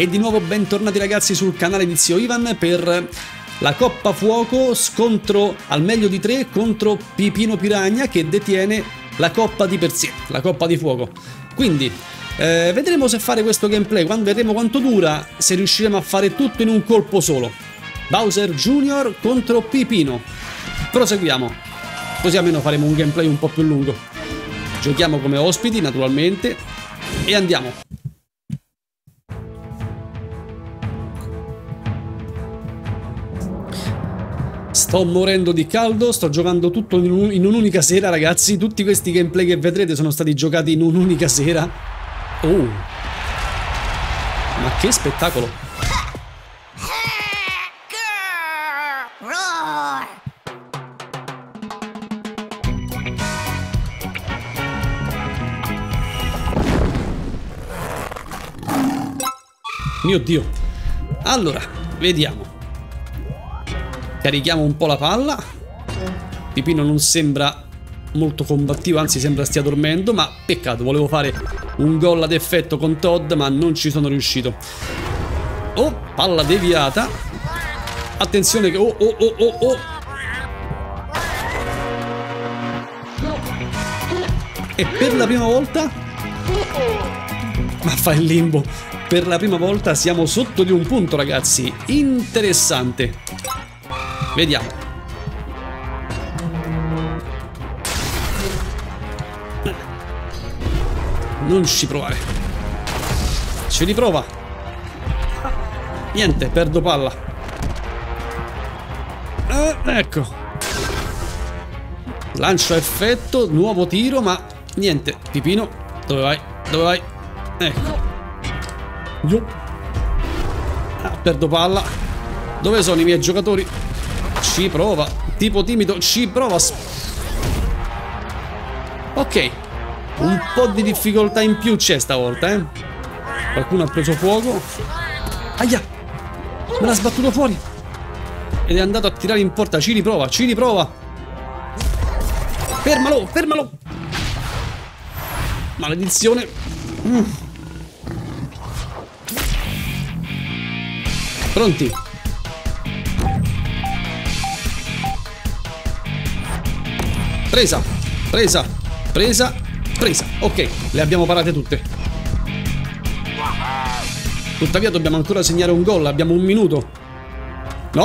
E di nuovo bentornati ragazzi sul canale di Zio Ivan per la Coppa Fuoco, scontro al meglio di 3 contro Pipino Piragna che detiene la Coppa di per sé, la Coppa di Fuoco. Quindi vedremo se fare questo gameplay, vedremo quanto dura, se riusciremo a fare tutto in un colpo solo. Bowser Jr. contro Pipino. Proseguiamo, così almeno faremo un gameplay un po' più lungo. Giochiamo come ospiti naturalmente e andiamo. Sto morendo di caldo, sto giocando tutto in un'unica sera ragazzi. Tutti questi gameplay che vedrete sono stati giocati in un'unica sera. Oh, ma che spettacolo! Mio Dio! Allora, vediamo. Carichiamo un po' la palla. Pipino non sembra molto combattivo, anzi sembra stia dormendo, ma peccato, volevo fare un gol ad effetto con Todd, ma non ci sono riuscito. Oh, palla deviata. Attenzione che... Oh. E per la prima volta... Ma fa il limbo. Per la prima volta siamo sotto di un punto ragazzi. Interessante. Vediamo. Non ci provare. Ci riprova. Niente, perdo palla. Ecco. Lancio a effetto, nuovo tiro, ma niente. Pipino, dove vai? Dove vai? Ecco. Perdo palla. Dove sono i miei giocatori? Ci prova. Tipo timido, ci prova. Ok. Un po' di difficoltà in più c'è stavolta, eh. Qualcuno ha preso fuoco. Aia. Me l'ha sbattuto fuori. Ed è andato a tirare in porta. Ci riprova, ci riprova. Fermalo, fermalo. Maledizione. Pronti? Presa, presa, presa, presa. Ok, le abbiamo parate tutte. Tuttavia dobbiamo ancora segnare un gol. Abbiamo un minuto. No.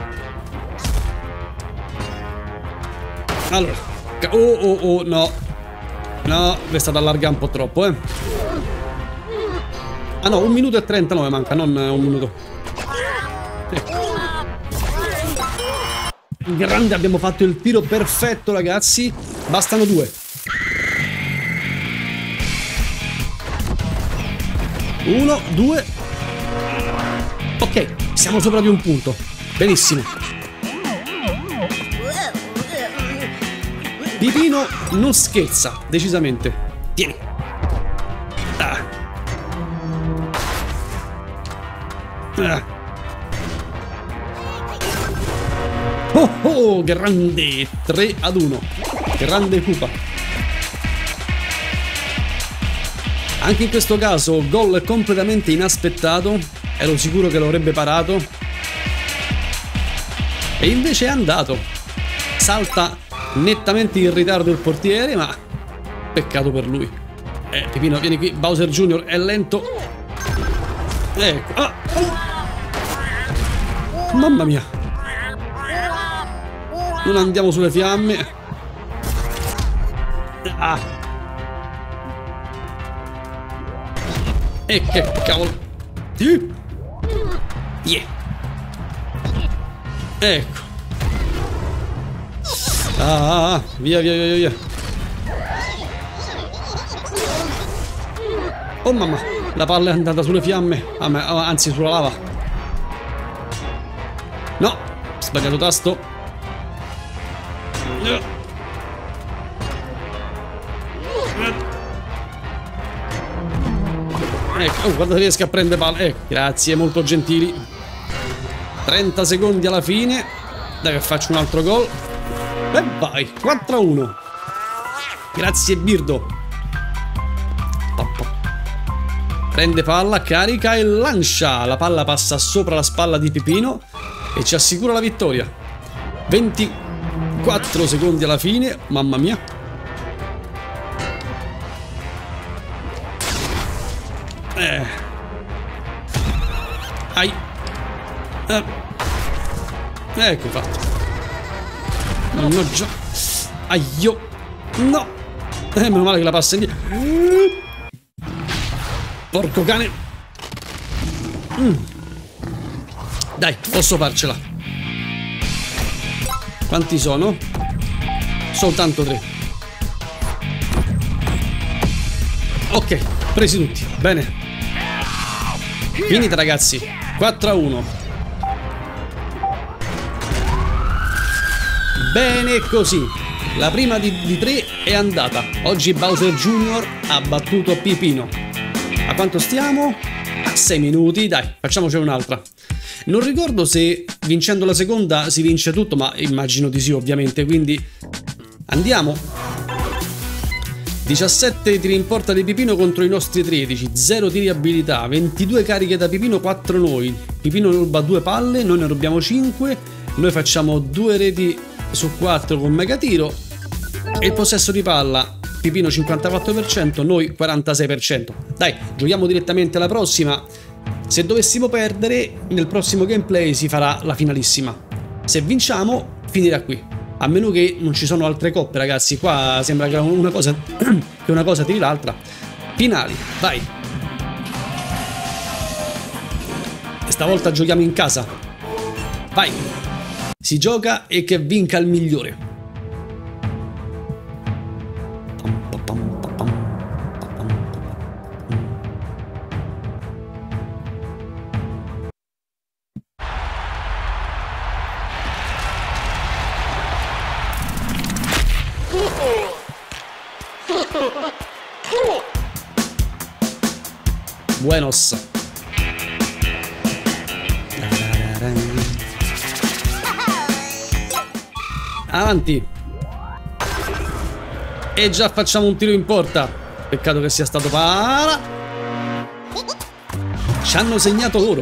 Allora. Oh, no. No, è stata allargare un po' troppo, eh. Ah no, 1 minuto e 39 manca, non 1 minuto. Grande, abbiamo fatto il tiro perfetto ragazzi. Bastano 2. 1, 2. Ok, siamo sopra di un punto. Benissimo. Pipino non scherza, decisamente. Tieni. Oh, grande. 3-1. Grande Koopa. Anche in questo caso gol completamente inaspettato. Ero sicuro che lo avrebbe parato. E invece è andato. Salta nettamente in ritardo il portiere, ma peccato per lui. Pipino, vieni qui. Bowser Jr. è lento. Ecco. Mamma mia. Non andiamo sulle fiamme. E che cavolo. Yeah. Ecco. Via. Oh mamma, la palla è andata sulle fiamme. Anzi sulla lava. No, sbagliato tasto. Ecco, guarda se riesco a prendere palla. Grazie, molto gentili. 30 secondi alla fine. Dai che faccio un altro gol. E vai, 4-1. Grazie Birdo. Prende palla, carica e lancia. La palla passa sopra la spalla di Pipino e ci assicura la vittoria. 24 secondi alla fine. Mamma mia. Ai. Ecco fatto. No, già. Aio. No. Meno male che la passa indietro. Porco cane. Dai, posso farcela. Quanti sono? Soltanto 3. Ok, presi tutti. Bene. Finita ragazzi. 4-1. Bene così. La prima di 3 è andata. Oggi Bowser Jr. ha battuto Pipino. A quanto stiamo? A 6 minuti. Dai, facciamocene un'altra. Non ricordo se vincendo la seconda si vince tutto, ma immagino di sì ovviamente, quindi andiamo. 17 tiri in porta di Pipino contro i nostri 13, 0 tiri abilità, 22 cariche da Pipino, 4 noi. Pipino ruba 2 palle, noi ne rubiamo 5, noi facciamo 2 reti su 4 con mega tiro e il possesso di palla Pipino 54%, noi 46%. Dai, giochiamo direttamente alla prossima. Se dovessimo perdere, nel prossimo gameplay si farà la finalissima. Se vinciamo, finirà qui. A meno che non ci sono altre coppe, ragazzi. Qua sembra che una cosa tiri l'altra. Finali, vai. E stavolta giochiamo in casa. Vai. Si gioca e che vinca il migliore. Buenos. Avanti. E già facciamo un tiro in porta. Peccato che sia stato para. Ci hanno segnato loro.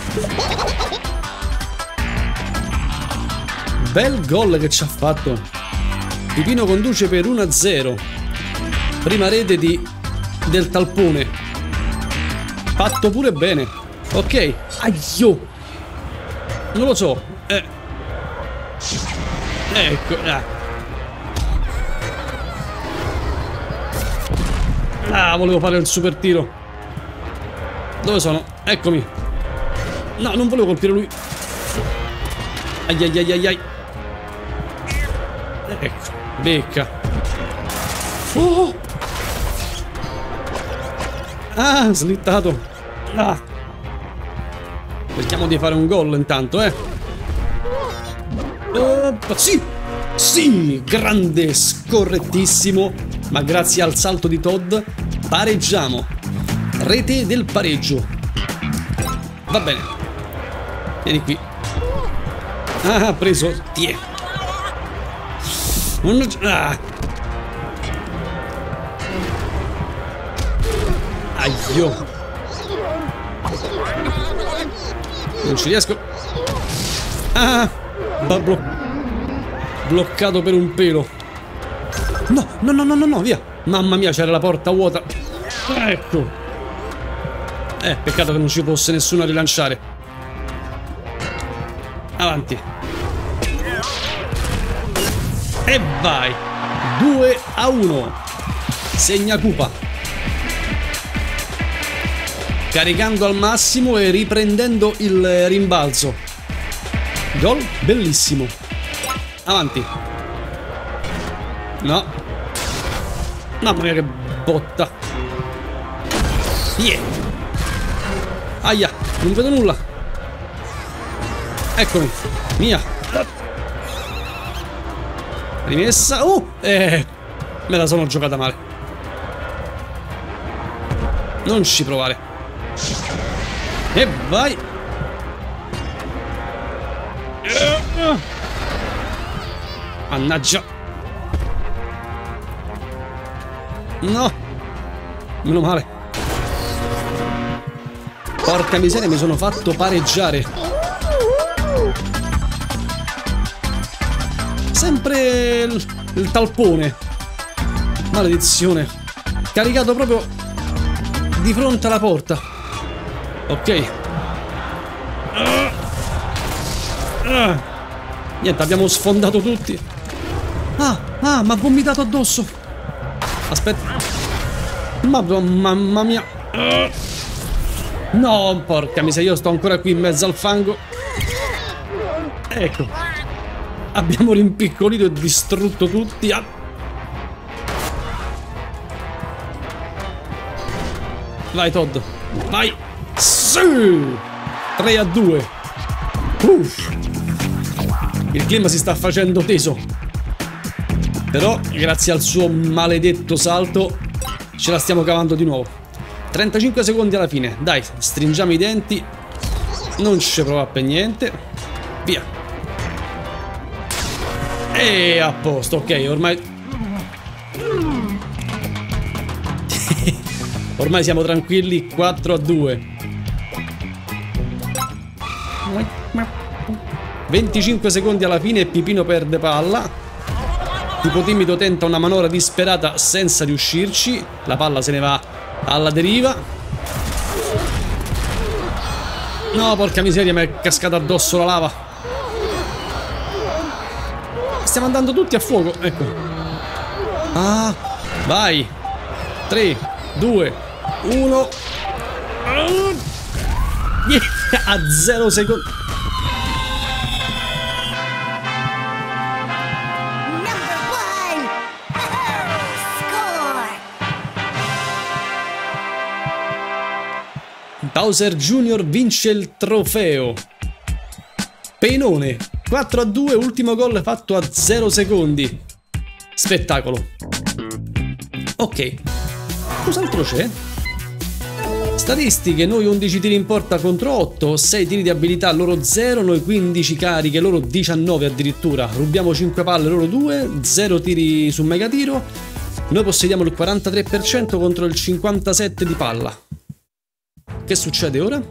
Bel gol che ci ha fatto. Pipino conduce per 1-0. Prima rete del talpone. Fatto pure bene. Ok. Aio. Non lo so. Ecco. Volevo fare il super tiro. Dove sono? Eccomi. No, non volevo colpire lui. Ai. Ecco. Becca. Oh. Slittato. Cerchiamo di fare un gol intanto, Sì! Sì! Grande, scorrettissimo. Ma grazie al salto di Todd pareggiamo. Rete del pareggio. Va bene. Vieni qui. Ha preso. Tiè. Aio. Non ci riesco. Bloccato per un pelo. No, via. Mamma mia, c'era la porta vuota. Ecco. Peccato che non ci fosse nessuno a rilanciare. Avanti. E vai. 2-1. Segna Koopa. Caricando al massimo e riprendendo il rimbalzo. Gol bellissimo. Avanti. No. Mamma mia che botta. Yeah. Aia, non vedo nulla. Eccomi. Mia. Rimessa. Me la sono giocata male. Non ci provare. E vai. Mannaggia. No. Meno male. Porca miseria, mi sono fatto pareggiare. Sempre il talpone. Maledizione. Caricato proprio di fronte alla porta. Ok. Niente, abbiamo sfondato tutti. Ah, mi ha vomitato addosso. Aspetta. Mamma mia. No, porca miseria, io sto ancora qui in mezzo al fango. Ecco. Abbiamo rimpiccolito e distrutto tutti. Vai Todd. Vai. Sì. 3-2. Il clima si sta facendo teso. Però, grazie al suo maledetto salto, ce la stiamo cavando di nuovo. 35 secondi alla fine. Dai, stringiamo i denti. Non ci prova per niente. Via. E a posto, ok, ormai... ormai siamo tranquilli. 4-2. 25 secondi alla fine e Pipino perde palla. Tipo timido tenta una manovra disperata senza riuscirci. La palla se ne va alla deriva. No, porca miseria, mi è cascata addosso la lava. Stiamo andando tutti a fuoco, ecco. Ah, vai. 3, 2, 1. A 0 secondi. Bowser Jr. vince il trofeo. Penone. 4-2, ultimo gol fatto a 0 secondi. Spettacolo. Ok. Cos'altro c'è? Statistiche, noi 11 tiri in porta contro 8, 6 tiri di abilità, loro 0, noi 15 cariche, loro 19 addirittura. Rubiamo 5 palle, loro 2, 0 tiri su mega tiro. Noi possediamo il 43% contro il 57% di palla. Che succede ora?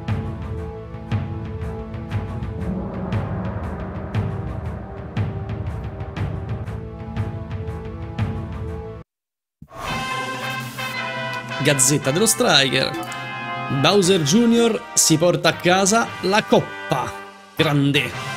Gazzetta dello Striker. Bowser Jr. si porta a casa la coppa. Grande.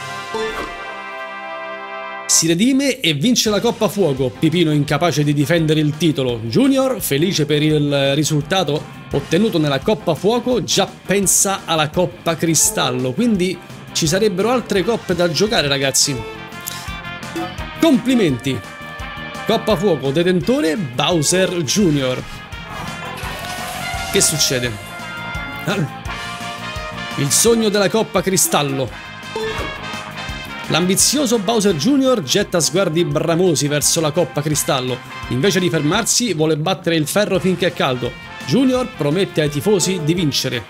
Si redime e vince la Coppa Fuoco. Pipino incapace di difendere il titolo. Junior, felice per il risultato ottenuto nella Coppa Fuoco, già pensa alla Coppa Cristallo. Quindi ci sarebbero altre coppe da giocare, ragazzi. Complimenti. Coppa Fuoco, detentore Bowser Jr. Che succede? Il sogno della Coppa Cristallo. L'ambizioso Bowser Jr. getta sguardi bramosi verso la Coppa Cristallo. Invece di fermarsi, vuole battere il ferro finché è caldo. Junior promette ai tifosi di vincere.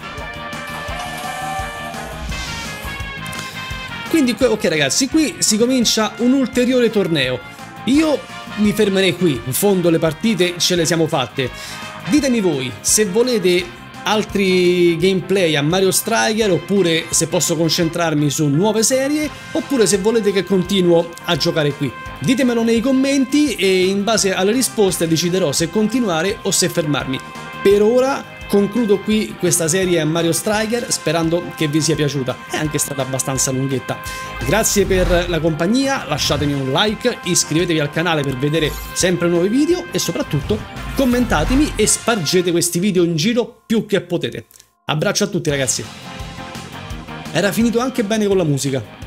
Quindi, ok ragazzi, qui si comincia un ulteriore torneo. Io mi fermerei qui, in fondo le partite ce le siamo fatte. Ditemi voi se volete altri gameplay a Mario Striker, oppure se posso concentrarmi su nuove serie, oppure se volete che continuo a giocare qui. Ditemelo nei commenti e in base alle risposte deciderò se continuare o se fermarmi. Per ora concludo qui questa serie a Mario Striker, sperando che vi sia piaciuta. È anche stata abbastanza lunghetta. Grazie per la compagnia, lasciatemi un like, iscrivetevi al canale per vedere sempre nuovi video e soprattutto commentatemi e spargete questi video in giro più che potete. Abbraccio a tutti ragazzi. Era finito anche bene con la musica.